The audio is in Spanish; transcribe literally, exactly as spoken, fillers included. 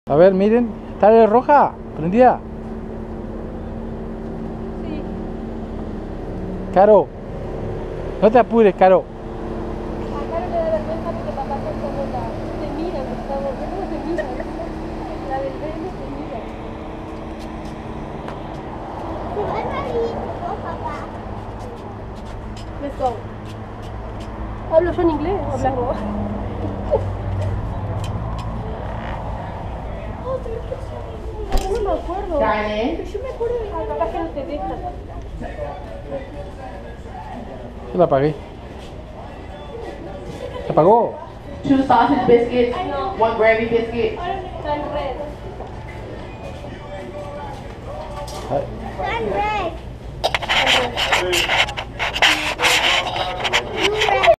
A ver, miren, está roja, prendida. Sí. Caro, no te apures, Caro. A Caro le da vergüenza porque papá está como la... Te miran, Gustavo. ¿Ves cómo te miran? La del verde te mira. Let's go. ¿Hablo yo en inglés o hablas vos? No me acuerdo. Darling. Yo me acuerdo de... Ay, capaz que no te deja. Yo la apagué. ¿Se apagó? Two sausage biscuits, No. one gravy biscuit. Está en red. Ay, Está en red.